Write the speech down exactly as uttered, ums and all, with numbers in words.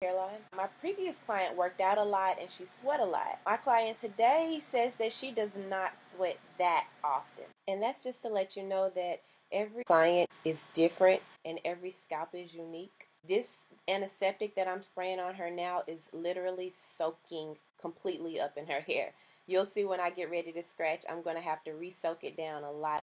hairline. My previous client worked out a lot and she sweat a lot. My client today says that she does not sweat that often. And that's just to let you know that every client is different and every scalp is unique. This antiseptic that I'm spraying on her now is literally soaking completely up in her hair. You'll see when I get ready to scratch, I'm going to have to re-soak it down a lot.